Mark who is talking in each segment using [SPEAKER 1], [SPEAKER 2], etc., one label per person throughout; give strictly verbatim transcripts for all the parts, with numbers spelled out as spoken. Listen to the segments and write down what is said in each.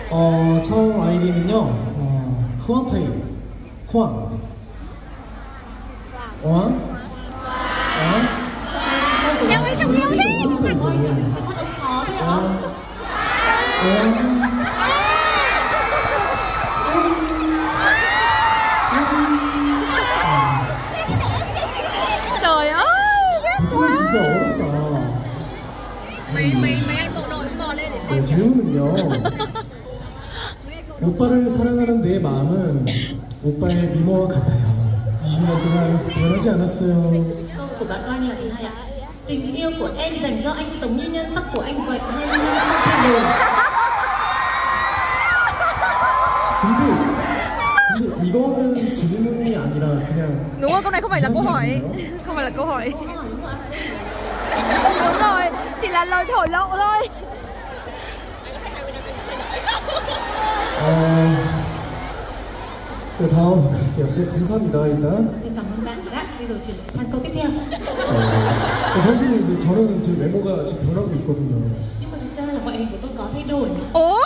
[SPEAKER 1] 어, 처음 아이디는요, 어, 후앙타이, 후앙. 어항? 어항?
[SPEAKER 2] Em ấy không yêu thế.
[SPEAKER 3] Sao phát âm khó thế ạ?
[SPEAKER 2] Trời ơi, ghét quá.
[SPEAKER 1] 진짜 어렵다.
[SPEAKER 2] Mấy mấy mấy anh bộ đội cũng lên để xem.
[SPEAKER 1] 질문은요. 오빠를 사랑하는 내 마음은 오빠의 미모와 같아요. 이십 년 동안 변하지 않았어요.
[SPEAKER 3] Câu của bạn Oanh là thế này ạ. Tình yêu của em dành cho anh giống như nhan sắc của anh vậy, hai mươi năm không thay đổi.
[SPEAKER 1] 근데, 근데 이거는 질문이 아니라 그냥.
[SPEAKER 2] Đúng rồi, câu này không phải là câu hỏi. Không phải là câu hỏi.
[SPEAKER 3] Câu hỏi đúng không ạ?
[SPEAKER 2] Đúng rồi, chỉ là lời thổ lộ thôi.
[SPEAKER 1] 어, 네, 다음 갈게요. 네, 감사합니다, 일단.
[SPEAKER 3] Em cảm ơn bạn đã. Bây giờ chuyển sang câu tiếp theo.
[SPEAKER 1] 어, 사실 저는 제 외모가 지금 변하고 있거든요.
[SPEAKER 3] Nhưng mà thực ra là ngoại hình của tôi có thay đổi mà.
[SPEAKER 2] Ủa?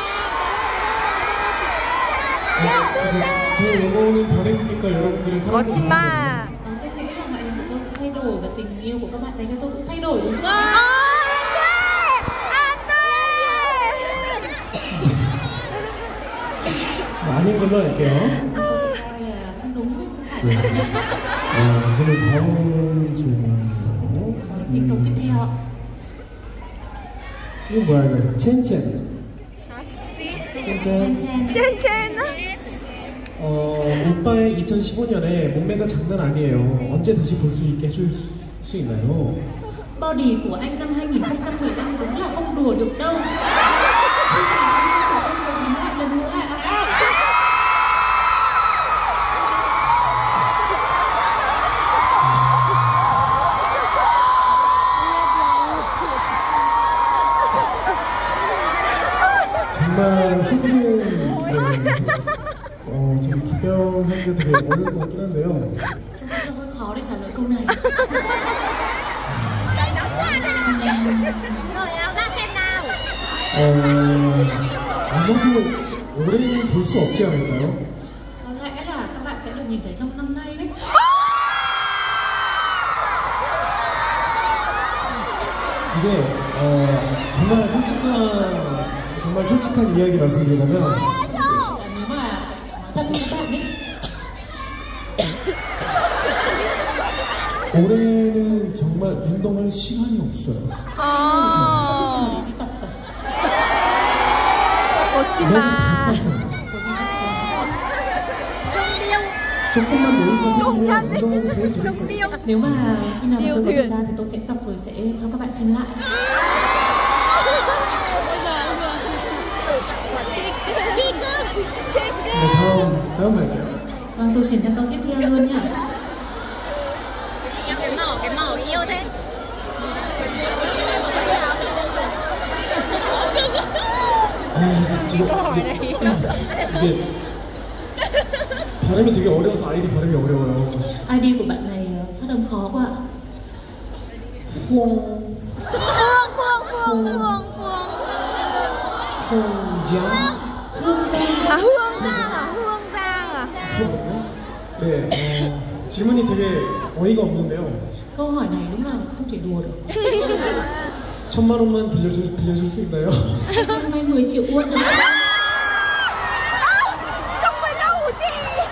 [SPEAKER 1] 제 외모는 변했으니까 여러분들의 사랑을
[SPEAKER 2] 거짓말.
[SPEAKER 3] Ờ, tôi nghĩ là ngoại hình của tôi cũng thay đổi và tình yêu của các bạn dành cho tôi cũng thay đổi đúng không?
[SPEAKER 2] 아, 안 돼! 안 돼!
[SPEAKER 1] 아닌 걸로 할게요.
[SPEAKER 3] Tôi sẽ coi là không đúng không phải.
[SPEAKER 1] 네. 어, 그러면 다음 질문으로.
[SPEAKER 3] Ờ, xin câu tiếp theo ạ.
[SPEAKER 1] 이거 뭐야 이거? 첸첸.
[SPEAKER 3] Chen chen.
[SPEAKER 2] chen chen á.
[SPEAKER 1] 어, 오빠의 이천십오 년에 몸매가 장난 아니에요. 언제 다시 볼 수 있게 해줄 수, 수 있나요?
[SPEAKER 3] Body của anh năm hai nghìn không trăm mười lăm đúng là không đùa được đâu. Anh cho của anh được nhìn lại lần nữa ạ.
[SPEAKER 1] 정말 힘든, 네, 어, 좀 답변하는 게 되게 어려울 것 같긴 한데요.
[SPEAKER 3] Tôi nghĩ là hơi khó để trả lời câu này.
[SPEAKER 2] Trời nóng quá nè. Rồi áo ra xem nào.
[SPEAKER 1] 어, 아마도 올해는 볼 수 없지 않을까요?
[SPEAKER 3] Có lẽ là các bạn sẽ được nhìn thấy trong năm nay đấy.
[SPEAKER 1] 이게 어, 정말 솔직한 정말 솔직한 이야기 말씀드리자면
[SPEAKER 3] Nếu mà nói thật với các bạn ấy,
[SPEAKER 1] 올해는 정말 운동할 시간이 없어요.
[SPEAKER 2] 어.
[SPEAKER 3] đi tập cả.
[SPEAKER 1] 너무
[SPEAKER 2] 거짓말.
[SPEAKER 1] 바빠서 조금만 여유가 생기면 운동하고 그래도 되겠죠.
[SPEAKER 2] Giống điêu.
[SPEAKER 3] Nếu mà khi nào mà
[SPEAKER 2] Yêu
[SPEAKER 3] tôi có thời
[SPEAKER 2] thuyền.
[SPEAKER 3] gian thì tôi sẽ tập rồi sẽ cho các bạn xem lại.
[SPEAKER 1] 네, 다음 다음 할게요.
[SPEAKER 3] Vâng, tôi chuyển sang câu tiếp theo luôn nhá.
[SPEAKER 2] Em cái màu, cái màu yêu thế.
[SPEAKER 1] 아, 이게, 이게, 이게 발음이 되게 어려워서 아이디 발음이 어려워요.
[SPEAKER 3] i đê của bạn này ờ, phát âm khó quá ạ.
[SPEAKER 1] 후ong
[SPEAKER 2] Phương, Phương, Phương, Phương, Phương.
[SPEAKER 1] 후ong
[SPEAKER 3] Hương Giang.
[SPEAKER 2] À, Hương Giang à? Hương Giang à?
[SPEAKER 1] 네, 어, 질문이 되게 어이가 없는데요.
[SPEAKER 3] Câu hỏi này đúng là không thể đùa được.
[SPEAKER 1] 천만 원만 빌려줄, 빌려줄 수 있나요?
[SPEAKER 3] Anh cho em vay mười triệu won được không?
[SPEAKER 2] Không phải đâu chị.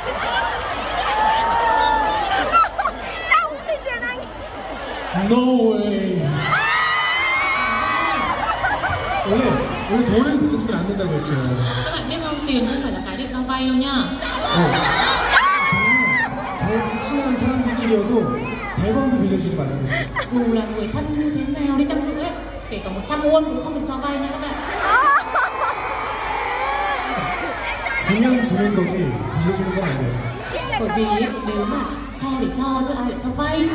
[SPEAKER 2] Đâu xin tiền anh.
[SPEAKER 1] No way. 원래 원래 돈을 보여주면 안 된다고 했어요.
[SPEAKER 3] Các bạn biết không, tiền không phải là cái để cho vay đâu nha.
[SPEAKER 1] 어, 정말 저 친한 사람들끼리여도 백 원도 빌려주지 말라고 했어요.
[SPEAKER 3] Dù là người thân như thế nào đi chăng nữa ấy, kể cả một trăm won cũng không được cho vay nha các bạn.
[SPEAKER 1] 주면 주는 거지 빌려주는 건 아니에요.
[SPEAKER 3] Bởi vì ấy, nếu mà cho để cho chứ ai lại cho vay.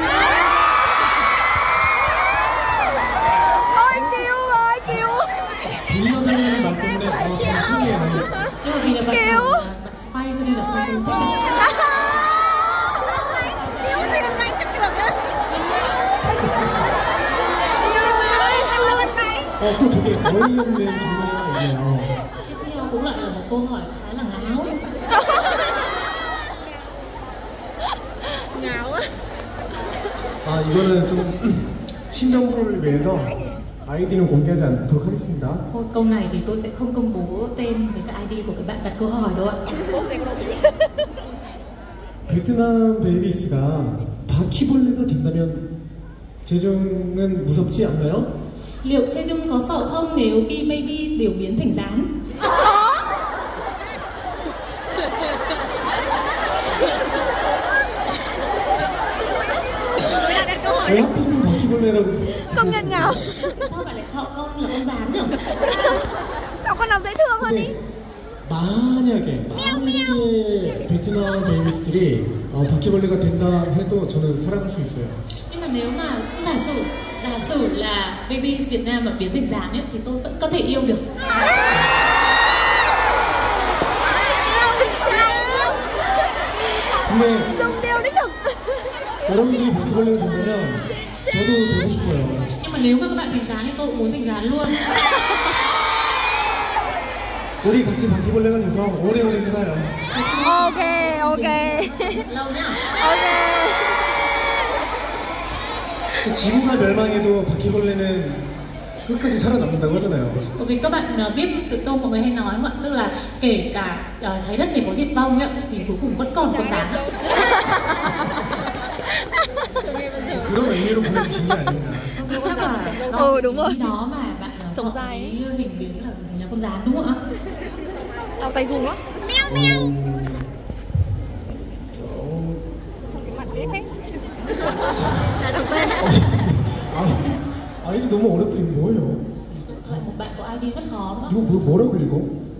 [SPEAKER 2] Ôi chịu rồi, chịu.
[SPEAKER 1] 빌려달라는 말 때문에 어, 정말 신기해요.
[SPEAKER 3] Nhưng mà vì là bạn
[SPEAKER 2] Kiểu.
[SPEAKER 3] bảo là bạn vay cho nên là tôi tôi thích.
[SPEAKER 2] Điếu tiền này chắc trường á.
[SPEAKER 1] 어, 또 되게 어이없는 질문이 하나 있네요.
[SPEAKER 3] Tiếp theo cũng lại là một câu hỏi khá là ngáo.
[SPEAKER 2] ngáo á.
[SPEAKER 1] 아, 이거는 좀 신명부를 위해서 아이디는 공개하지 않도록 하겠습니다.
[SPEAKER 3] Thôi, câu này thì tôi sẽ không công bố tên với cả i đê của các bạn đặt câu hỏi đâu ạ.
[SPEAKER 1] 베트남 베이비스가 바퀴벌레가 된다면 재중은 무섭지 않나요?
[SPEAKER 3] Liệu Sejong có sợ không nếu V Baby đều biến thành rán?
[SPEAKER 1] 왜 하필이면 바퀴벌레라고?
[SPEAKER 2] Công nhận nhở?
[SPEAKER 3] Tại sao bạn lại chọn con là con rán nhỉ?
[SPEAKER 2] Chọn con nào dễ thương hơn đi.
[SPEAKER 1] 근데 만약에 만약에 베트남 베이비스들이 어, 바퀴벌레가 된다 해도 저는 사랑할 수 있어요.
[SPEAKER 3] Nhưng mà nếu mà cứ giả sử giả sử là Babies Việt Nam mà biến thành rán ấy, thì tôi vẫn có thể yêu được.
[SPEAKER 1] 근데
[SPEAKER 2] Dùng điều đích thực.
[SPEAKER 1] 여러분들이 바퀴벌레가 된다면 저도 되고 싶어요.
[SPEAKER 3] Nhưng mà nếu mà các bạn thành rán thì tôi cũng muốn thành rán luôn.
[SPEAKER 1] 우리 같이 바퀴벌레가 돼서 오래오래 살아요.
[SPEAKER 2] Ok, ok.
[SPEAKER 3] Lâu nhá.
[SPEAKER 2] Ok.
[SPEAKER 1] 그 지구가 멸망해도 바퀴벌레는 끝까지 살아남는다고 하잖아요.
[SPEAKER 3] Bởi vì các bạn uh, biết cái câu mọi người hay nói không ạ? Tức là kể cả uh, trái đất này có diệt vong ấy, thì cuối cùng vẫn còn con rán.
[SPEAKER 1] 그런 의미로 보내주신 게 아닌가.
[SPEAKER 3] Chắc là do
[SPEAKER 2] Ừ, đúng rồi.
[SPEAKER 3] ý đó mà bạn uh,
[SPEAKER 2] Sống
[SPEAKER 3] chọn
[SPEAKER 2] dài
[SPEAKER 3] cái hình biến là, là con rán đúng không ạ?
[SPEAKER 2] Đau tay run quá.
[SPEAKER 1] 어, 저...
[SPEAKER 2] Mặt biết hết. Là đọc tên.
[SPEAKER 1] 아이디, 아이디 너무 어렵다. 이거 뭐예요?
[SPEAKER 3] Lại một bạn có i đê rất khó đúng không?
[SPEAKER 1] 이거 뭐, 뭐라고 읽어?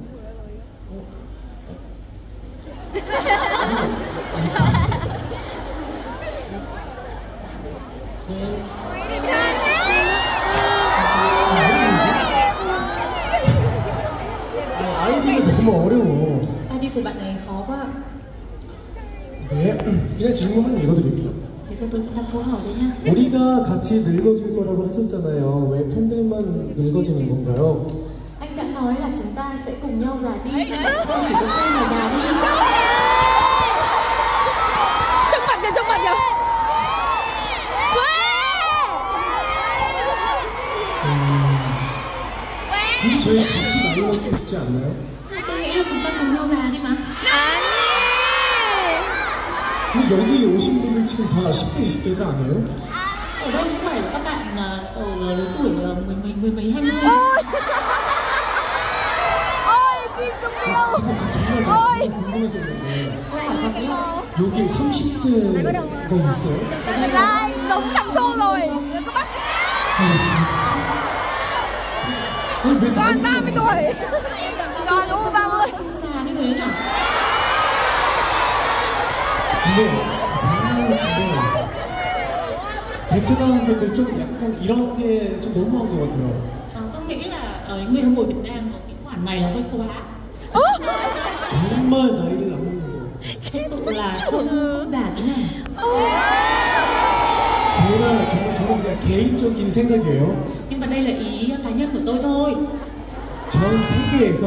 [SPEAKER 1] 아이디가 너무 어려워.
[SPEAKER 3] i đê của bạn này khó quá.
[SPEAKER 1] 네, 그냥 질문만 읽어드릴게요.
[SPEAKER 3] Thế thôi tôi sẽ đặt câu hỏi đấy nha.
[SPEAKER 1] 우리가 같이 늙어질 거라고 하셨잖아요. 왜 팬들만 늙어지는 건가요?
[SPEAKER 3] Anh đã nói là chúng ta sẽ cùng nhau già đi. Tại sao chỉ có fan là già đi?
[SPEAKER 2] Trong mặt kìa, trong mặt kìa.
[SPEAKER 1] 근데 저희 같이 나이 먹고 있지 않나요?
[SPEAKER 3] Tôi nghĩ là chúng ta cùng nhau già đi mà.
[SPEAKER 1] 근데 여기 오신 분들 지금 다 십 대, 이십 대자 아니에요?
[SPEAKER 3] Ở đây không phải là các bạn uh, ở lứa tuổi uh, mười mấy mười mấy hai mươi.
[SPEAKER 2] Ôi, Kim Dung
[SPEAKER 1] 아,
[SPEAKER 2] Miêu.
[SPEAKER 1] 근데 아, 정말 나
[SPEAKER 2] 어이.
[SPEAKER 1] 진짜 궁금해서 그런데
[SPEAKER 3] Câu hỏi thật đấy.
[SPEAKER 1] 여기 삼십 대가 있어요?
[SPEAKER 2] Lại giống thằng Xô rồi. Các bác
[SPEAKER 1] 아 진짜? 아니 왜
[SPEAKER 2] toàn
[SPEAKER 1] 나이가
[SPEAKER 2] ba mươi tuổi. Toàn
[SPEAKER 3] Sao
[SPEAKER 2] u ba mươi.
[SPEAKER 3] không già như thế nhỉ?
[SPEAKER 1] 근데 정말로 근데 베트남 팬들 좀 약간 이런 게 좀 너무한 것 같아요.
[SPEAKER 3] Ờ, tôi nghĩ là uh, người hâm mộ Việt Nam ở cái khoản này là hơi quá.
[SPEAKER 1] 정말 나이를 안 먹는 것 같아요.
[SPEAKER 3] Thật sự là trông không già tí nào.
[SPEAKER 1] 제가 정말 저는 그냥 개인적인 생각이에요.
[SPEAKER 3] Nhưng mà đây là ý cá nhân của tôi thôi.
[SPEAKER 1] 전 세계에서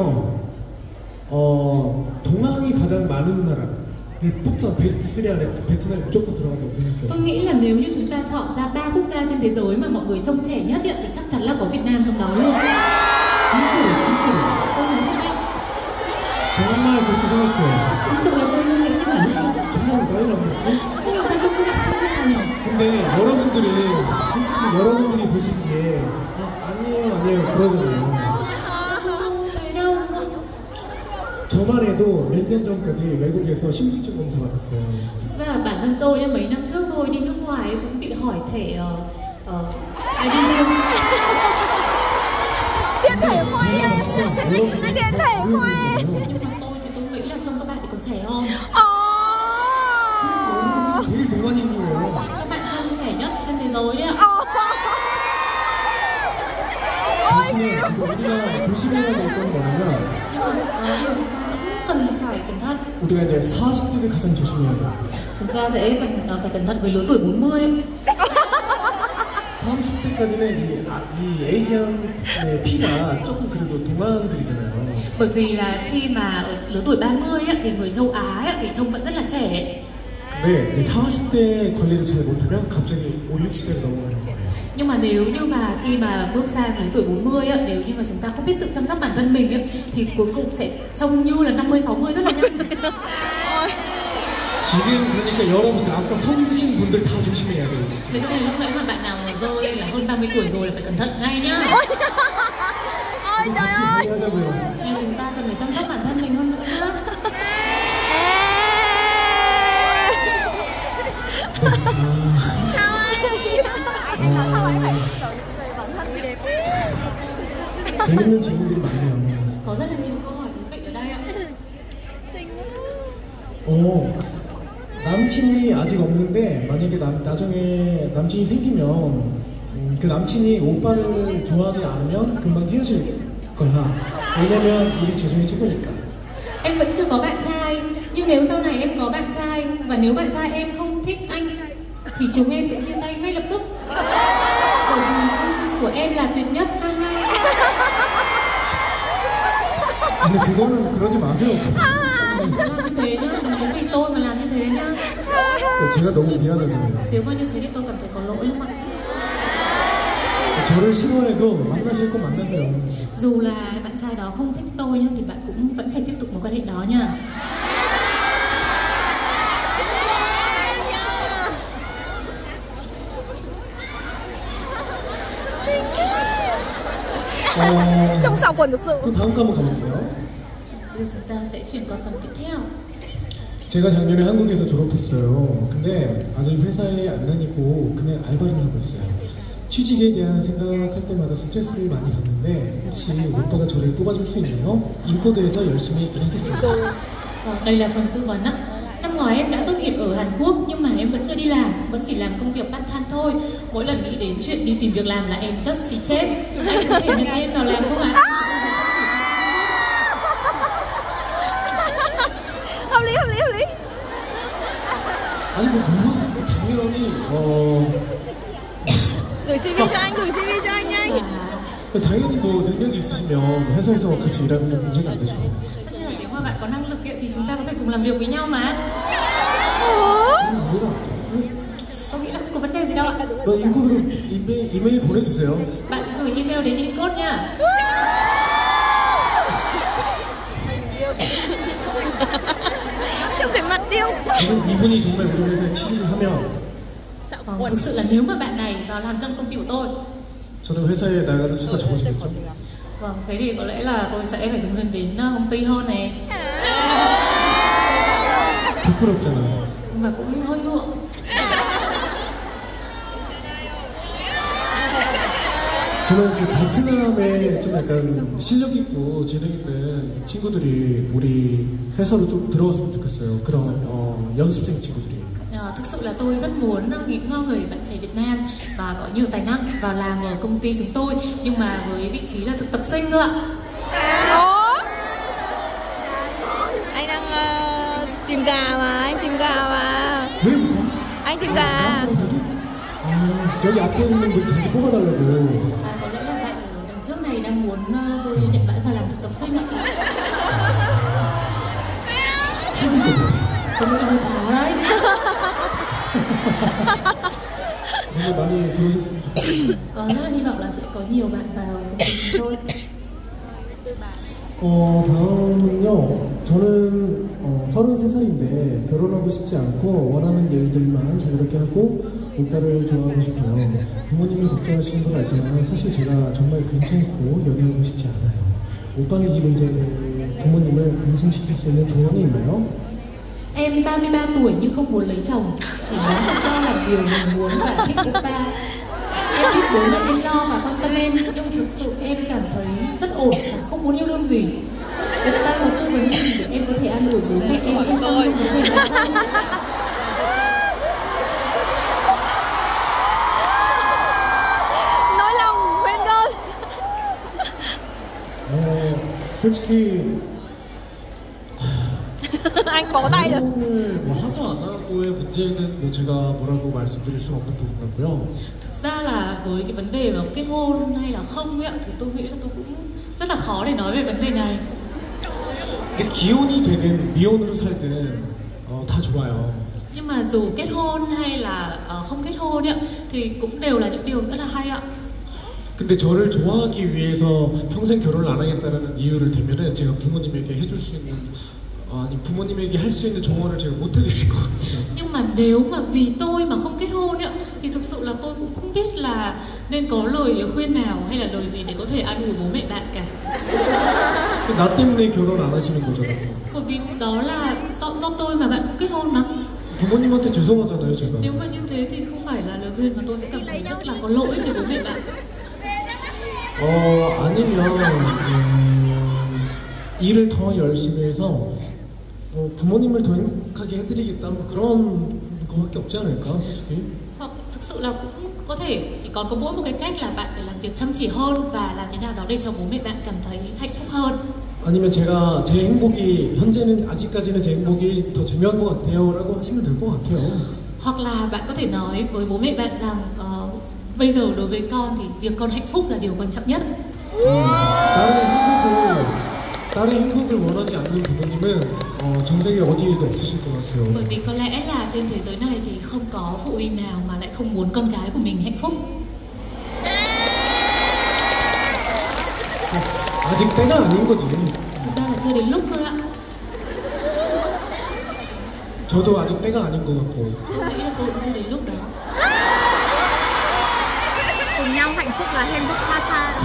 [SPEAKER 1] 어, 동안이 가장 많은 나라를 뽑자 베스트 쓰리 안에 베트남이 무조건 들어간다고 생각해요.
[SPEAKER 3] Tôi nghĩ là nếu như chúng ta chọn ra ba quốc gia trên thế giới mà mọi người trông trẻ nhất ấy, thì chắc chắn là có Việt Nam trong đó luôn.
[SPEAKER 1] 진짜로 진짜로
[SPEAKER 3] Tôi nói thật đấy.
[SPEAKER 1] 정말 그렇게 생각해요.
[SPEAKER 3] Thực sự là tôi luôn nghĩ như vậy.
[SPEAKER 1] 왜 정말 나이를 안 먹지?
[SPEAKER 3] Nhưng mà sao trông các bạn không già nhỉ?
[SPEAKER 1] 근데 여러분들이 솔직히 여러분들이 보시기에 아, 아니에요 아니에요 그러잖아요.
[SPEAKER 3] Không thấy đâu đúng không?
[SPEAKER 1] 저만 해도 몇 년 전까지 외국에서 신분증 검사 받았어요.
[SPEAKER 3] Thực ra là bản thân tôi mấy năm trước thôi đi nước ngoài cũng bị hỏi thẻ uh, uh, i đê luôn.
[SPEAKER 2] Điện thể
[SPEAKER 1] 제가
[SPEAKER 2] khoe.
[SPEAKER 1] 봤을 때 여러분들이
[SPEAKER 2] Điện thể
[SPEAKER 1] 더
[SPEAKER 2] khoe.
[SPEAKER 1] 어려운
[SPEAKER 3] Nhưng mà tôi thì tôi nghĩ là trông các bạn thì còn trẻ hơn.
[SPEAKER 2] Ồ.
[SPEAKER 1] 거잖아요. 제일 동안인이에요.
[SPEAKER 3] Các bạn trông trẻ nhất trên thế giới đấy ạ.
[SPEAKER 2] Ồ.
[SPEAKER 1] 대신에 이제 우리가 조심해야 될 건 뭐냐면
[SPEAKER 3] Nhưng mà có điều chúng ta vẫn cần phải cẩn thận.
[SPEAKER 1] 우리가 이제 사십 대를 가장 조심해야 돼요.
[SPEAKER 3] Chúng ta sẽ cần uh, phải cẩn thận với lứa tuổi bốn mươi.
[SPEAKER 1] 삼십 대까지는 이, 아, 이 에이지안의 피가 조금 그래도 동안들이잖아요.
[SPEAKER 3] Bởi vì là khi mà ở lứa tuổi ba mươi á, thì người châu Á á, thì trông vẫn rất là trẻ.
[SPEAKER 1] 근데 이제 사십 대 관리를 잘 못하면 갑자기 오, 육십 대로 넘어가는 거예요.
[SPEAKER 3] Nhưng mà nếu như mà khi mà bước sang lứa tuổi bốn mươi á, nếu như mà chúng ta không biết tự chăm sóc bản thân mình á, thì cuối cùng sẽ trông như là năm mươi sáu mươi rất là nhanh.
[SPEAKER 1] 지금 그러니까 여러분들 아까 손 드신 분들 다 조심해야 돼요.
[SPEAKER 3] Thế cho nên lúc nãy mà bạn nào mà dơ lên là hơn ba mươi tuổi rồi là phải cẩn thận ngay nhá.
[SPEAKER 2] Ôi trời ơi.
[SPEAKER 1] 하자고요.
[SPEAKER 3] Nên chúng ta cần phải chăm sóc bản thân mình hơn nữa nhá.
[SPEAKER 1] 재밌는 질문들이 많네요.
[SPEAKER 3] Có rất là nhiều câu hỏi thú vị ở đây ạ.
[SPEAKER 1] 어, 남친이 아직 없는데 만약에 남, 나중에 남친이 생기면 음, 그 남친이 오빠를 좋아하지 않으면 금방 헤어질 거야. 왜냐면 우리 재정이 최고니까.
[SPEAKER 3] Em vẫn chưa có bạn trai, nhưng nếu sau này em có bạn trai và nếu bạn trai em không thích anh thì chúng em sẽ chia tay ngay lập tức. Bởi vì chương trình của em là tuyệt nhất, ha ha.
[SPEAKER 1] 근데 그거는 그러지 마세요.
[SPEAKER 3] Làm như thế nhá, đừng có vì tôi mà làm như thế nhá.
[SPEAKER 1] 제가 너무 미안하잖아요.
[SPEAKER 3] Nếu mà như thế thì tôi cảm thấy có lỗi lắm ạ.
[SPEAKER 1] 저를 싫어해도 만나실 거 만나세요.
[SPEAKER 3] Dù là bạn trai đó không thích tôi nhá, thì bạn cũng vẫn phải tiếp tục mối quan hệ đó nha.
[SPEAKER 1] 어,
[SPEAKER 2] Trong sọc quần thực sự.
[SPEAKER 1] 또 다음 거 한번 가볼게요.
[SPEAKER 3] Bây giờ chúng ta sẽ chuyển qua phần tiếp theo.
[SPEAKER 1] 제가 작년에 한국에서 졸업했어요. 근데 아직 회사에 안 다니고 그냥 알바를 하고 있어요. 취직에 대한 생각할 때마다 스트레스를 많이 받는데 혹시 오빠가 저를 뽑아줄 수 있나요? 인코드에서 열심히 일하겠습니다.
[SPEAKER 3] Vâng, đây là phần tư vấn ạ. Năm ngoái em đã tốt nghiệp ở Hàn Quốc nhưng mà em vẫn chưa đi làm, vẫn chỉ làm công việc part time thôi. Mỗi lần nghĩ đến chuyện đi tìm việc làm là em rất xì chết. Anh có thể nhận em vào làm không ạ?
[SPEAKER 2] Hợp lý, hợp lý, hợp lý.
[SPEAKER 1] 아니 뭐 물론 당연히 어
[SPEAKER 2] Gửi xê vê cho anh, gửi xê vê cho anh nhanh.
[SPEAKER 1] 당연히 뭐 능력이 있으시면 회사에서 같이 일하는 건 문제가 안 되죠.
[SPEAKER 3] Tất nhiên là nếu mà bạn có năng lực ấy, thì chúng ta có thể cùng làm việc với nhau mà.
[SPEAKER 1] 문제가
[SPEAKER 3] Tôi nghĩ là không có vấn đề gì đâu ạ.
[SPEAKER 1] 너 인코드로 이메일, 이메일 보내주세요.
[SPEAKER 3] Bạn gửi email đến Unicode nha.
[SPEAKER 2] Trông cái mặt điêu.
[SPEAKER 1] 저는 이분이 정말 우리 회사에 취직을 하면
[SPEAKER 3] Vâng, thực sự là nếu mà bạn này vào làm trong công ty của tôi,
[SPEAKER 1] 저는 회사에 나가는 수가 적어지겠죠?
[SPEAKER 3] vâng, thế thì có lẽ là tôi sẽ phải thường xuyên đến uh, công ty hơn này.
[SPEAKER 1] 부끄럽잖아요.
[SPEAKER 3] Nhưng mà cũng hơi ngượng.
[SPEAKER 1] 저는 그 베트남에 좀 약간 실력 있고 재능 있는 친구들이 우리 회사로 좀 들어왔으면 좋겠어요. 그런 어, 연습생 친구들이.
[SPEAKER 3] À, thực sự là tôi rất muốn những người bạn trẻ Việt Nam và có nhiều tài năng vào làm ở công ty chúng tôi, nhưng mà với vị trí là thực tập sinh cơ ạ.
[SPEAKER 2] Anh đang uh, chìm gà mà, anh chìm gà mà.
[SPEAKER 1] 왜 웃어?
[SPEAKER 2] Anh chìm gà.
[SPEAKER 1] 아, 여기 앞에 있는 분 자기 뽑아달라고.
[SPEAKER 3] À, có lẽ là bạn ở đằng trước này đang muốn uh, tôi nhận bạn vào làm thực tập sinh ạ.
[SPEAKER 1] 힘들 것 같아.
[SPEAKER 3] Tôi nghĩ là hơi khó đấy.
[SPEAKER 1] 정말 많이 들어오셨으면 좋겠어요.
[SPEAKER 3] Ờ, rất là hy vọng là sẽ có nhiều bạn vào công ty chúng tôi.
[SPEAKER 1] 어, 다음은요. 저는 어, 서른세 살인데 결혼하고 싶지 않고 원하는 일들만 자유롭게 하고 오빠를 좋아하고 싶어요. 부모님이 걱정하시는 걸 알지만 사실 제가 정말 괜찮고 연애하고 싶지 않아요. 오빠는 이 문제에 대해 부모님을 안심시킬 수 있는 조언이 있나요?
[SPEAKER 3] Em ba mươi ba tuổi nhưng không muốn lấy chồng, chỉ muốn tự do làm điều mình muốn và thích oppa. Em biết bố mẹ em lo và quan tâm em, nhưng thực sự em cảm thấy rất ổn và không muốn yêu đương gì. Oppa có tư vấn gì để em có thể an ủi bố mẹ em yên tâm trong vấn đề này không?
[SPEAKER 2] Nỗi lòng quên con.
[SPEAKER 1] 어, 솔직히
[SPEAKER 2] Anh bó tay rồi.
[SPEAKER 1] 결혼을 뭐 하고 안 하고 정도의 문제는 뭐 제가 뭐라고 말씀드릴 수는 없는 부분 같고요.
[SPEAKER 3] Thực ra là với cái vấn đề mà kết hôn hay là không ấy ạ, thì tôi nghĩ là tôi cũng rất là khó để nói về vấn đề này.
[SPEAKER 1] 이게 기혼이 되든 미혼으로 살든 어, 다 좋아요.
[SPEAKER 3] Nhưng mà dù kết hôn hay là uh, không kết hôn ấy, thì cũng đều là những điều rất là hay ạ.
[SPEAKER 1] 근데 저를 좋아하기 위해서 평생 결혼을 안 하겠다는 이유를 대면은 제가 부모님에게 해줄 수 있는 어, 아니 부모님에게 할 수 있는 조언을 제가 못 해드릴 것 같아요.
[SPEAKER 3] Nhưng mà nếu mà vì tôi mà không kết hôn ấy, thì thực sự là tôi cũng không biết là nên có lời khuyên nào hay là lời gì để có thể an ủi bố mẹ bạn cả.
[SPEAKER 1] 나 때문에 결혼 안 하시는 거잖아요.
[SPEAKER 3] Bởi vì đó là do, do tôi mà bạn không kết hôn mà.
[SPEAKER 1] 부모님한테 죄송하잖아요, 제가.
[SPEAKER 3] Nếu mà như thế thì không phải là lời khuyên mà tôi sẽ cảm thấy rất là có lỗi với bố mẹ bạn.
[SPEAKER 1] 어 아니면 음, 일을 더 열심히 해서 어, 부모님을 더 행복하게 해드리겠다 뭐 그런 거밖에 없지 않을까 솔직히.
[SPEAKER 3] Hoặc thực sự là cũng có thể chỉ còn có mỗi một cái cách là bạn phải làm việc chăm chỉ hơn và làm thế nào đó để cho bố mẹ bạn cảm thấy hạnh phúc hơn.
[SPEAKER 1] 아니면 제가 제 행복이 현재는 아직까지는 제 행복이 더 중요한 것 같아요라고 하시면 될 것 같아요.
[SPEAKER 3] Hoặc là bạn có thể nói với bố mẹ bạn rằng uh, bây giờ đối với con thì việc con hạnh phúc là điều quan trọng nhất.
[SPEAKER 1] 음, 나의 행복을 나의 행복을 원하지 않는 부모님은 어, 전 세계 어디에도 없으실 것 같아요.
[SPEAKER 3] Bởi vì có lẽ là trên thế giới này thì không có phụ huynh nào mà lại không muốn con cái của mình hạnh phúc.
[SPEAKER 1] 아직 때가 아닌 거지.
[SPEAKER 3] Thực ra là chưa đến lúc thôi ạ.
[SPEAKER 1] 저도 아직 때가 아닌 것 같고.
[SPEAKER 3] Tôi nghĩ là tôi cũng chưa đến lúc đó.
[SPEAKER 2] Cùng nhau hạnh phúc là hạnh phúc tha tha.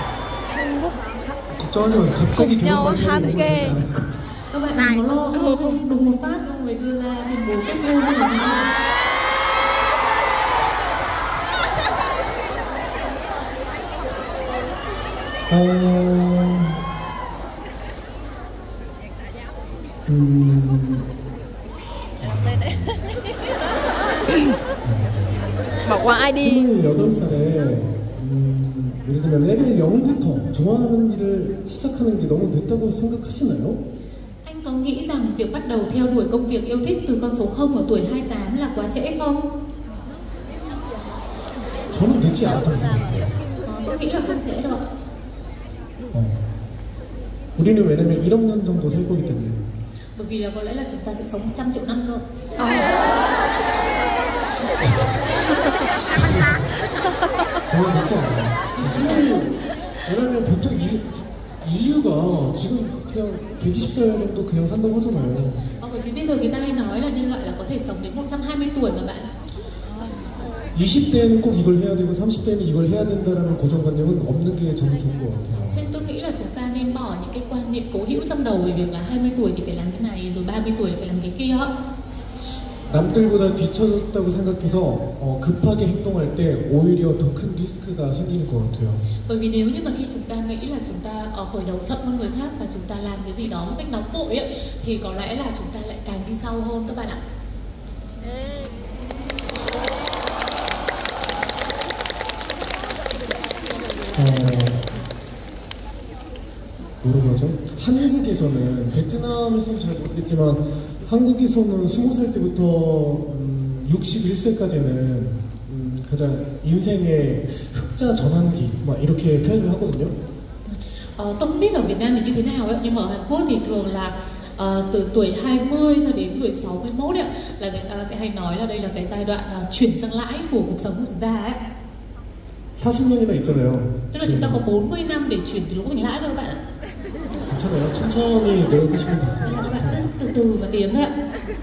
[SPEAKER 1] 걱정하지 마세요. 갑자기
[SPEAKER 2] cùng nhau
[SPEAKER 1] 결혼
[SPEAKER 2] tha
[SPEAKER 1] 관계를
[SPEAKER 2] ghê.
[SPEAKER 1] 너무 않을 거예요.
[SPEAKER 3] Các bạn đừng có lo, không, không đùng một phát xong rồi đưa ra tuyên bố kết hôn hay là gì đâu.
[SPEAKER 1] 어, 음,
[SPEAKER 2] Bỏ qua ai đi.
[SPEAKER 1] 스물여덟 살에 음, 예를 들면 레벨 영부터 좋아하는 일을 시작하는 게 너무 늦다고 생각하시나요?
[SPEAKER 3] Anh có nghĩ rằng việc bắt đầu theo đuổi công việc yêu thích từ con số không ở tuổi hai mươi tám là quá trễ không?
[SPEAKER 1] 저는 늦지 않다고 생각해요.
[SPEAKER 3] Ờ, tôi nghĩ là không trễ đâu ạ.
[SPEAKER 1] 어. 우리는 왜냐면 일억 년 정도 살 거기 때문에.
[SPEAKER 3] Bởi vì là có lẽ là chúng ta sẽ sống một trăm triệu năm cơ.
[SPEAKER 1] 저는 늦지 않아요. 사실 왜냐면 보통 일, 인류가 지금 그냥 백이십 살 정도 그냥 산다고 하잖아요.
[SPEAKER 3] Ờ, bởi vì bây giờ người ta hay nói là nhân loại là có thể sống đến một trăm hai mươi tuổi mà bạn.
[SPEAKER 1] 이십 대에는 꼭 이걸 해야 되고 삼십 대는 이걸 해야 된다라는 고정관념은 없는 게 저는 좋은 것 같아요.
[SPEAKER 3] Cho nên tôi nghĩ là chúng ta nên bỏ những cái quan niệm cố hữu trong đầu về việc là hai mươi tuổi thì phải làm cái này, rồi ba mươi tuổi là phải làm cái kia.
[SPEAKER 1] 남들보다 뒤처졌다고 생각해서 어, 급하게 행동할 때 오히려 더 큰 리스크가 생기는 것 같아요.
[SPEAKER 3] Bởi vì nếu như mà khi chúng ta nghĩ là chúng ta ở khởi đầu chậm hơn người khác và chúng ta làm cái gì đó một cách nóng vội ấy, thì có lẽ là chúng ta lại càng đi sau hơn các bạn ạ.
[SPEAKER 1] 어, 뭐라고 하죠? 한국에서는 베트남에서는 잘 모르겠지만 한국에서는 스무 살 때부터 음, 육십일 세까지는 음, 가장 인생의 흑자 전환기 막 이렇게 표현을 하거든요.
[SPEAKER 3] Ờ, tôi không biết ở Việt Nam thì như thế nào ấy, nhưng mà ở Hàn Quốc thì thường là uh, từ tuổi hai mươi cho đến tuổi sáu mươi mốt ấy, là người ta sẽ hay nói là đây là cái giai đoạn uh, chuyển sang lãi của cuộc sống của chúng ta ấy.
[SPEAKER 1] 사십 년이나 있잖아요.
[SPEAKER 3] Tức là chúng ta có bốn mươi năm để chuyển từ lỗ thành lãi cơ các bạn ạ.
[SPEAKER 1] 괜찮아요. 천천히 노력하시면 돼요.
[SPEAKER 3] Nên là các bạn cứ từ từ mà tiến thôi ạ.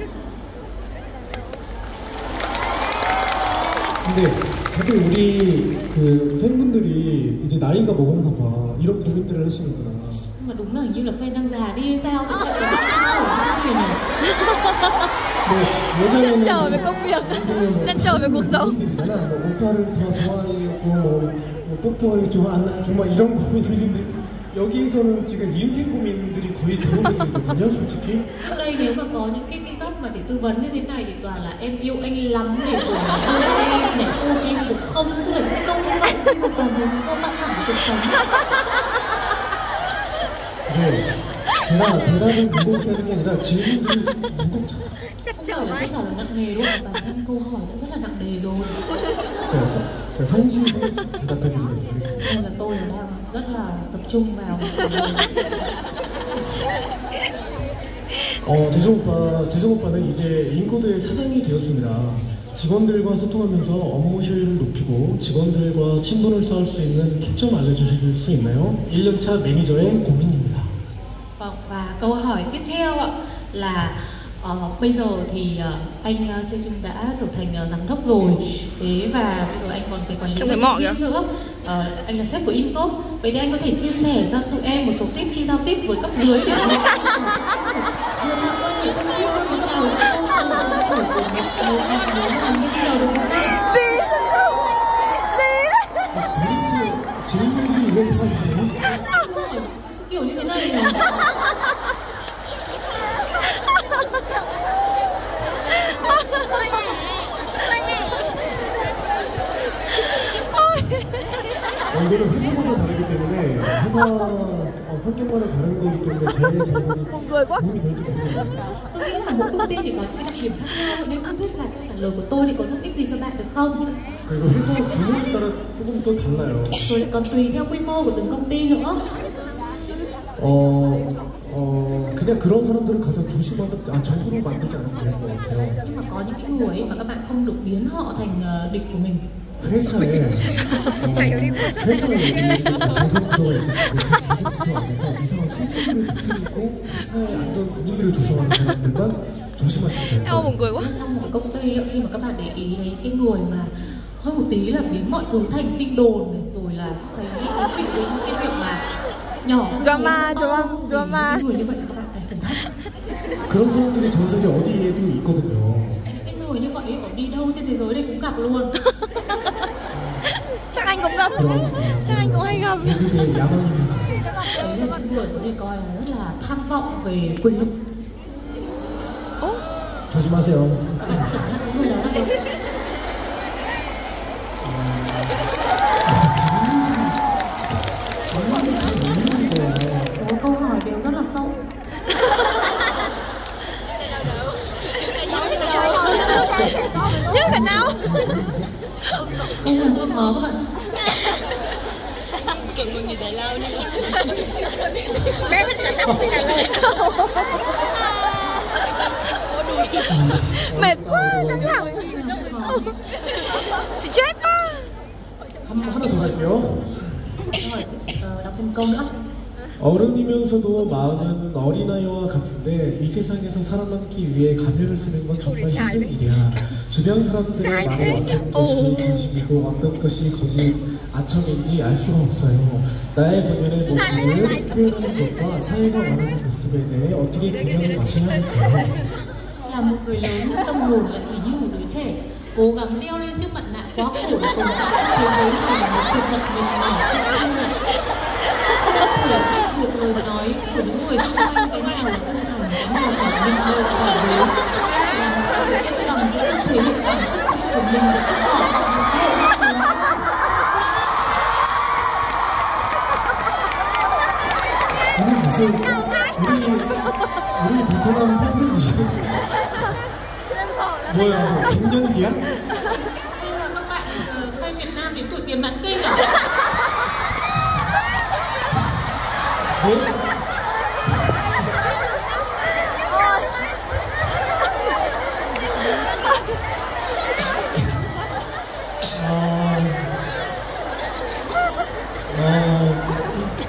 [SPEAKER 1] 근데 다들 우리 그 팬분들이 이제 나이가 먹었나 봐 이런 고민들을 하시는구나.
[SPEAKER 3] Nhưng mà đúng là hình như là fan đang già đi hay sao? Tại sao lại có chăn trở như thế này nhỉ?
[SPEAKER 1] 뭐 예전에는
[SPEAKER 2] Chăn trở về công việc, chăn trở về cuộc sống.
[SPEAKER 1] 있잖아. 뭐 오빠를 더 좋아하려고 뭐, 뭐 뽀뽀해 줘, 안아줘 막 이런 고민들인데 여기에서는 지금 인생 고민들이 거의 대부분이거든요, 솔직히.
[SPEAKER 3] Trước đây nếu mà có những cái cái góc mà để tư vấn như thế này thì toàn là em yêu anh lắm để rồi ôm em, để ôm em được không? Tức là những cái câu như vậy thì hoàn toàn thấy những câu căng thẳng của cuộc sống.
[SPEAKER 1] 네. 제가 대답을 무겁게 하는 게 아니라 질문들이 무겁잖아.
[SPEAKER 3] Không phải là câu trả lời nặng nề đâu, bản thân câu hỏi đã rất là nặng nề rồi.
[SPEAKER 1] 제가, 성- 제가 성심껏 대답해드리도록 하겠습니다.
[SPEAKER 3] Nên là tôi đang rất là tập trung vào trả lời.
[SPEAKER 1] 어, 재정 오빠, 재정 오빠는 이제 인코드의 사장이 되었습니다. 직원들과 소통하면서 업무 효율을 높이고 직원들과 친분을 쌓을 수 있는 팁 좀 알려주실 수 있나요? 일 년차 매니저의 고민입니다.
[SPEAKER 3] Vâng, và câu hỏi tiếp theo ạ là ờ, bây giờ thì ờ, anh uh, Jae Chung đã trở thành uh, giám đốc rồi, thế và bây giờ anh còn phải quản lý
[SPEAKER 2] Trông cái
[SPEAKER 3] các
[SPEAKER 2] mọ
[SPEAKER 3] nhân viên nữa. Ờ, anh là sếp của Incop, vậy thì anh có thể chia sẻ cho tụi em một số tip khi giao tiếp với cấp dưới để không?
[SPEAKER 1] 도대체 질문들이 왜 다 있나요?
[SPEAKER 3] Cứ kiểu như thế này này.
[SPEAKER 1] 어, 이거는 회사마다 다르기 때문에 회사 어, 성격마다 다른 거기 때문에 제 질문이 도움이 될지 모르겠네요.
[SPEAKER 3] Tôi nghĩ là mỗi công ty thì có những cái đặc điểm khác nhau, nên không biết là câu trả lời của tôi thì có giúp ích gì cho bạn được không?
[SPEAKER 1] 그리고 회사 규모에 따라 조금 또 달라요.
[SPEAKER 3] Rồi lại còn tùy theo quy mô của từng công ty nữa.
[SPEAKER 1] 어, 어, 그냥 그런 사람들은 가장 조심하는, 아, 적으로 만들지 않아도 될 것 같아요.
[SPEAKER 3] Nhưng mà có những cái người ấy mà các bạn không được biến họ thành ờ, địch của mình.
[SPEAKER 1] 회사에, 어, 회사에 대급 구조가 있어요. 그 대급 구조 안에서 이상한 성격들을 터뜨리고 회사의 안전 분위기를 조성하는 사람들만 조심하시면 돼요.
[SPEAKER 2] Eo buồn cười quá.
[SPEAKER 3] Nhưng trong một cái công ty ấy, khi mà các bạn để ý đấy, cái người mà hơi một tí là biến mọi thứ thành tin đồn này, rồi là thấy thú vị với những cái việc mà nhỏ
[SPEAKER 2] Drama,
[SPEAKER 3] to,
[SPEAKER 2] drama,
[SPEAKER 3] thì
[SPEAKER 2] drama.
[SPEAKER 3] những người như vậy là các bạn phải cẩn thận.
[SPEAKER 1] 그런 사람들이 전 세계 어디에도 있거든요.
[SPEAKER 3] Những cái người như vậy ở đi đâu trên thế giới đây cũng gặp luôn.
[SPEAKER 2] Chắc anh cũng gặp.
[SPEAKER 1] 그런
[SPEAKER 2] Chắc anh cũng hay gặp.
[SPEAKER 1] 계급의 야망 있는 사람.
[SPEAKER 3] Đấy là những người có thể coi là rất là tham vọng về quyền lực.
[SPEAKER 1] 조심하세요.
[SPEAKER 3] Các bạn cẩn thận với người đó là được. Số câu hỏi đều rất là sâu.
[SPEAKER 2] Chứ phải nào.
[SPEAKER 3] Câu hỏi cũng khó các bạn.
[SPEAKER 2] Bé thích cả tóc trả lời. Mệt quá, căng thẳng. Stress quá.
[SPEAKER 1] 한, 하나 더 갈게요.
[SPEAKER 3] Câu hỏi ờ, đọc thêm câu nữa.
[SPEAKER 1] 어른이면서도 마음은 어린아이와 같은데 이 세상에서 살아남기 위해 가면을 쓰는 건 정말 힘든 일이야. 주변 사람들의 말에 어떤 것이 진심이고 어떤 것이 거짓 아첨인지 알 수가 없어요. 나의 본연의 모습을 표현하는 것과 사회가 원하는 모습에 대해 어떻게 균형을 맞춰야 할까요?
[SPEAKER 3] Là một người lớn nhưng tâm hồn lại chỉ như một đứa trẻ, cố gắng đeo lên chiếc mặt nạ quá khổ để tồn tại trong thế giới này là một sự thật mệt mỏi trên chân này. Không thể biết được lời nói của những người xung quanh cái nào là chân thành, cái nào chỉ là mình lời giả dối. Làm sao để cân bằng giữa việc thể hiện bản chất thật của mình và chứng tỏ cho xã hội.
[SPEAKER 1] 우리 무슨 우리 우리 베트남 팬들 무슨 뭐야 갱년기야?
[SPEAKER 3] Hay là các bạn ờ, fan Việt Nam đến tuổi tiền mãn kinh à?
[SPEAKER 1] 뭐? 어, 어,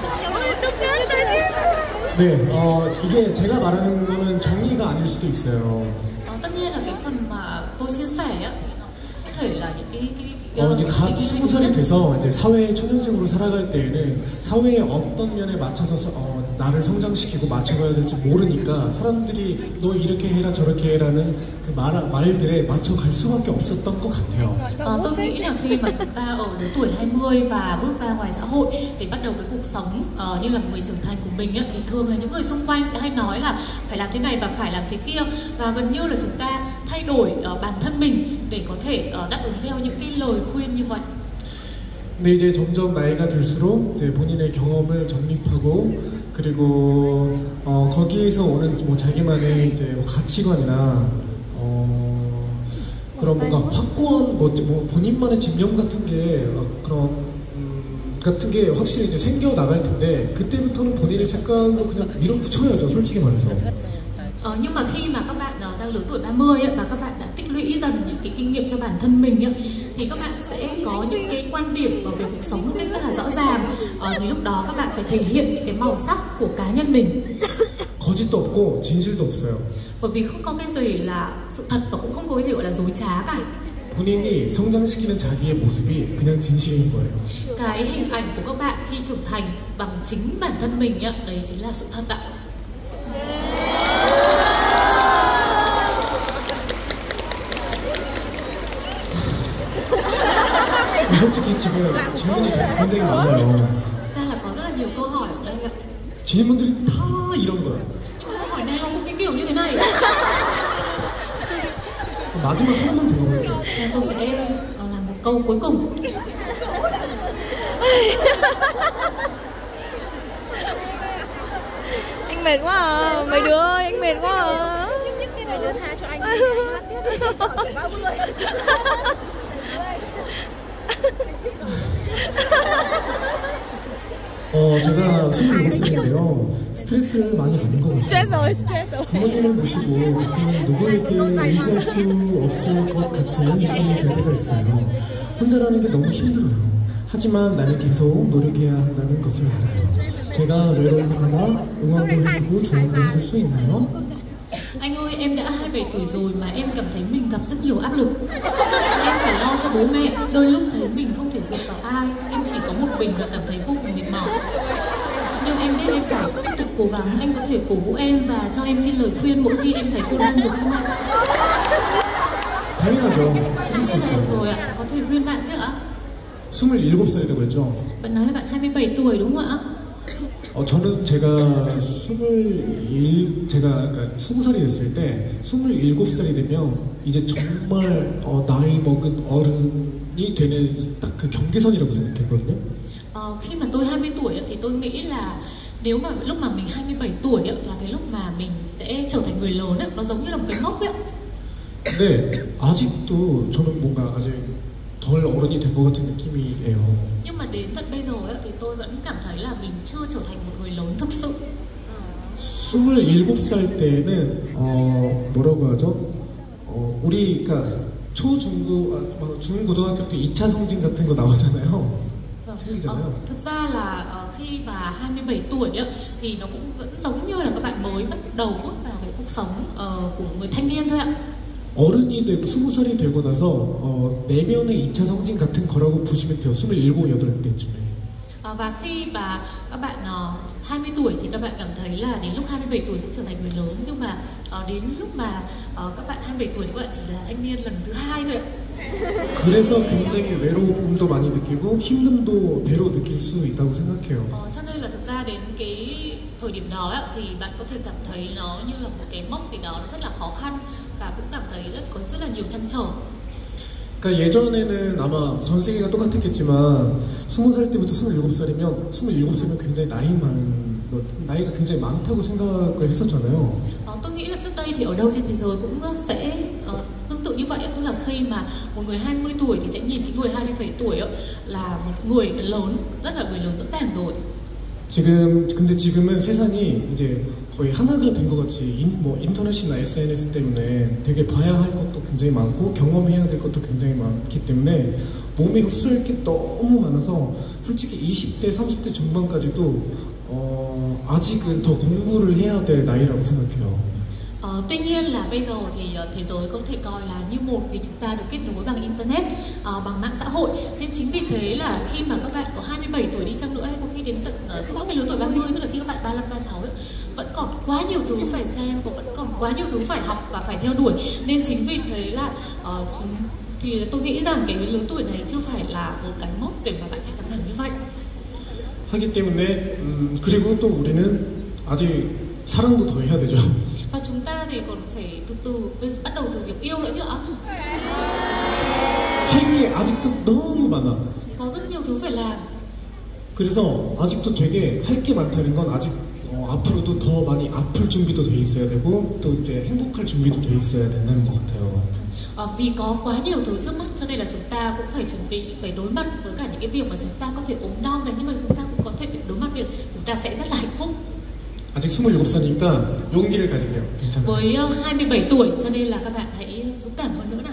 [SPEAKER 1] 네, 어, 이게 제가 말하는 거는 정의가 아닐 수도 있어요.
[SPEAKER 3] Ờ, tất nhiên là cái phần mà tôi chia sẻ á, có thể là những cái cái
[SPEAKER 1] 어, 이제 갓
[SPEAKER 3] cái-
[SPEAKER 1] 스무 살이 돼서 이제 사회 초년생으로 살아갈 때에는 사회의 어떤 면에 맞춰서 서- 어, 나를 성장시키고 맞춰가야 될지 모르니까 사람들이 너 이렇게 해라 저렇게 해라는 그 말, 말들에 맞춰갈 수밖에 없었던 것 같아요.
[SPEAKER 3] Ờ, tôi nghĩ là khi mà chúng ta ở lứa tuổi hai mươi và bước ra ngoài xã hội để bắt đầu cái cuộc sống ờ, như là một người trưởng thành của mình á, thì thường là những người xung quanh sẽ hay nói là phải làm thế này và phải làm thế kia, và gần như là chúng ta thay đổi ờ, bản thân mình để có thể ờ, đáp ứng theo những cái lời khuyên như vậy.
[SPEAKER 1] 근데 이제 점점 나이가 들수록 이제 본인의 경험을 정립하고 그 그리고 어, 거기에서 오는 뭐 자기만의 이제 뭐 가치관이나 어, 그런 뭔가 확고한 뭐, 뭐 본인만의 집념 같은 게 어, 그런 음, 같은 게 확실히 이제 생겨 나갈 텐데 그때부터는 본인의 색깔로 그냥 밀어붙여야죠, 솔직히 말해서.
[SPEAKER 3] Ờ, nhưng mà khi mà các bạn uh, ra lứa tuổi ba mươi ấy, và các bạn đã tích lũy dần những cái kinh nghiệm cho bản thân mình ấy, thì các bạn sẽ có những cái quan điểm về cuộc sống một cách rất là rõ ràng. Ờ, thì lúc đó các bạn phải thể hiện những cái màu sắc của cá nhân mình.
[SPEAKER 1] 거짓도 없고 진실도 없어요.
[SPEAKER 3] Bởi vì không có cái gì là sự thật và cũng không có cái gì gọi là dối trá cả.
[SPEAKER 1] 본인이 성장시키는 자기의 모습이 그냥 진실인 거예요.
[SPEAKER 3] Cái hình ảnh của các bạn khi trưởng thành bằng chính bản thân mình ấy, đấy chính là sự thật ạ.
[SPEAKER 1] 솔직히 지금 질문이 굉장히 많아요.
[SPEAKER 3] Thực ra là có rất là nhiều câu hỏi ở đây ạ.
[SPEAKER 1] 질문들이 다 이런 거예요.
[SPEAKER 3] Nhưng mà câu hỏi nào cũng cái kiểu như thế này.
[SPEAKER 1] 마지막 한 번 더 해볼게요.
[SPEAKER 3] Nên tôi sẽ uh, làm một câu cuối cùng.
[SPEAKER 2] Anh mệt quá à, mấy đứa ơi, anh mệt quá à. Mấy đứa tha cho anh.
[SPEAKER 1] 어, 제가 스물일곱 살인데요. 스트레스를 많이 받는 것 같아요.
[SPEAKER 2] Stress rồi, stress rồi.
[SPEAKER 1] 부모님을 모시고 가끔은 누구에게 의지할 수 없을 것 같은 느낌이 들 때가 있어요. 혼자라는 게 너무 힘들어요. 하지만 나는 계속 노력해야 한다는 것을 알아요. 제가 외로울 때마다 응원도 해주고 조언도 해줄 수 있나요?
[SPEAKER 3] Anh ơi, em đã hai mươi bảy tuổi rồi mà em cảm thấy mình gặp rất nhiều áp lực. Em phải lo cho bố mẹ, đôi lúc thấy mình không thể dựa vào ai. Em chỉ có một mình và cảm thấy vô cùng mệt mỏi. Nhưng em biết em phải tiếp tục cố gắng. Anh có thể cổ vũ em và cho em xin lời khuyên mỗi khi em thấy cô đơn được không ạ?
[SPEAKER 1] 당연하죠.
[SPEAKER 3] Em xin được rồi ạ, có thể khuyên bạn chứ ạ?
[SPEAKER 1] 스물일곱 살이라고 했죠?
[SPEAKER 3] Bạn nói là bạn hai mươi bảy tuổi đúng không ạ?
[SPEAKER 1] 어, 저는 제가 스물일, 제가 그러니까 스무 살이 됐을 때 스물일곱 살이 되면 이제 정말 어, 나이 먹은 어른이 되는 딱 그 경계선이라고 생각했거든요.
[SPEAKER 3] Ờ, khi mà tôi hai mươi tuổi ấy, thì tôi nghĩ là nếu mà lúc mà mình hai mươi bảy tuổi ấy, là cái lúc mà mình sẽ trở thành người lớn ấy, nó giống như là một cái mốc ấy.
[SPEAKER 1] 근데 아직도 저는 뭔가 아직 덜 어른이 된 것 같은 느낌이에요.
[SPEAKER 3] Nhưng mà đến tận bây giờ ấy, thì tôi vẫn cảm thấy là mình chưa trở thành một người lớn thực sự.
[SPEAKER 1] 스물일곱 살 때는 어, 뭐라고 하죠? 어, 우리 그러니까 초중고 아, 중고등학교 때 이 차 성진 같은 거 나오잖아요.
[SPEAKER 3] Vâng.
[SPEAKER 1] 생기잖아요.
[SPEAKER 3] Ờ, thực ra là ờ, khi mà hai mươi bảy tuổi ấy, thì nó cũng vẫn giống như là các bạn mới bắt đầu bước vào cái cuộc sống ờ, của một người thanh niên thôi ạ.
[SPEAKER 1] 어른이 되고 스무 살이 되고 나서 어, 내면의 이 차 성진 같은 거라고 보시면 돼요. 스물일곱, 여덟 때쯤에.
[SPEAKER 3] À, và khi mà các bạn uh, hai mươi tuổi thì các bạn cảm thấy là đến lúc hai mươi bảy tuổi sẽ trở thành người lớn, nhưng mà uh, đến lúc mà uh, các bạn hai mươi bảy tuổi thì các bạn chỉ là thanh niên lần thứ hai thôi ạ.
[SPEAKER 1] 그래서 굉장히 외로움도 많이 느끼고 힘듦도 배로 느낄 수 있다고 생각해요.
[SPEAKER 3] Ờ, cho nên là thực ra đến cái thời điểm đó ấy, thì bạn có thể cảm thấy nó như là một cái mốc gì đó nó rất là khó khăn và cũng cảm thấy rất có rất là nhiều trăn trở.
[SPEAKER 1] 그러니까 예전에는 아마 전 세계가 똑같았겠지만 스무 살 때부터 스물일곱 살이면 스물일곱 살이면 굉장히 나이 많은 나이가 굉장히 많다고 생각을 했었잖아요.
[SPEAKER 3] Ờ, tôi nghĩ là trước đây thì ở đâu trên thế giới cũng sẽ uh, tương tự như vậy, tức là khi mà một người hai mươi tuổi thì sẽ nhìn cái người hai mươi bảy tuổi ấy, là một người lớn, rất là người lớn rõ ràng rồi.
[SPEAKER 1] 지금 근데 지금은 세상이 이제 거의 하나가 된 것 같이 인, 뭐 인터넷이나 에스엔에스 때문에 되게 봐야 할 것도 굉장히 많고 경험해야 될 것도 굉장히 많기 때문에 몸에 흡수할 게 너무 많아서 솔직히 이십 대, 삼십 대 중반까지도 어, 아직은 더 공부를 해야 될 나이라고 생각해요.
[SPEAKER 3] Ờ, tuy nhiên là bây giờ thì uh, thế giới có thể coi là như một vì chúng ta được kết nối bằng internet, uh, bằng mạng xã hội, nên chính vì thế là khi mà các bạn có hai mươi bảy tuổi đi chăng nữa hay có khi đến tận uh, giữa cái lứa tuổi ba mươi, tức là khi các bạn ba mươi lăm, ba mươi sáu ấy, vẫn còn quá nhiều thứ phải xem và vẫn còn quá nhiều thứ phải học và phải theo đuổi, nên chính vì thế là uh, chính, thì tôi nghĩ rằng cái lứa tuổi này chưa phải là một cái mốc để mà bạn phải căng thẳng như vậy.
[SPEAKER 1] 하기 때문에 음, 그리고 또 우리는 아직 사랑도 더 해야 되죠.
[SPEAKER 3] Và chúng ta thì còn phải từ từ bắt đầu từ việc yêu nữa chứ ạ?
[SPEAKER 1] 할 게 아직도 너무 많아.
[SPEAKER 3] Có rất nhiều thứ phải làm.
[SPEAKER 1] 그래서 아직도 되게 할 게 많다는 건 아직 어, 어, 앞으로도 더 많이 아플 준비도 돼 있어야 되고 또 이제 행복할 준비도 돼 있어야 된다는 것 같아요.
[SPEAKER 3] À, vì có quá nhiều thứ trước mắt cho nên là chúng ta cũng phải chuẩn bị, phải đối mặt với cả những cái việc mà chúng ta có thể ốm đau này, nhưng mà chúng ta cũng có thể phải đối mặt việc chúng ta sẽ rất là hạnh phúc.
[SPEAKER 1] 아직 스물일곱 살이니까 용기를 가지세요. 괜찮아요.
[SPEAKER 3] Với uh, hai mươi bảy tuổi cho nên là các bạn hãy dũng cảm hơn nữa nào.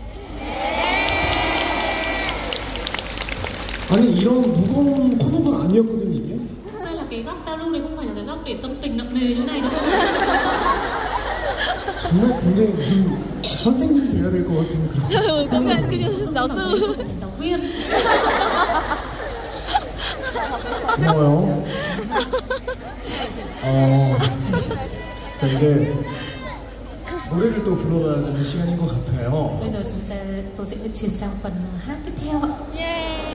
[SPEAKER 1] 아니 이런 무거운 코너가 아니었거든요 이게.
[SPEAKER 3] Thực ra là cái góc giao lưu này không phải là cái góc để tâm tình nặng nề như này đâu.
[SPEAKER 1] 정말 굉장히 무슨 선생님이 돼야 될 것 같은 그런.
[SPEAKER 2] Cũng là cái giáo
[SPEAKER 3] Cảm thấy
[SPEAKER 2] sư.
[SPEAKER 3] tôi phải thành giáo viên.
[SPEAKER 1] 고마워요. 어, 자 이제 노래를 또 불러봐야 되는 시간인 것 같아요.
[SPEAKER 3] Bây giờ chúng ta tôi sẽ chuyển sang phần hát tiếp theo ạ.
[SPEAKER 2] Yeah.